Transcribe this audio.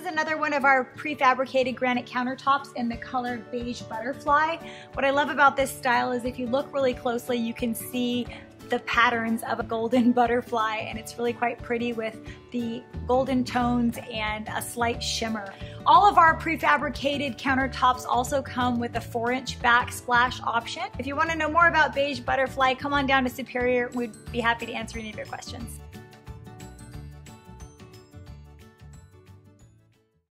another one of our prefabricated granite countertops in the color Beige Butterfly. What I love about this style is if you look really closely, you can see the patterns of a golden butterfly, and it's really quite pretty with the golden tones and a slight shimmer. All of our prefabricated countertops also come with a 4-inch backsplash option. If you want to know more about Beige Butterfly, come on down to Superior. We'd be happy to answer any of your questions.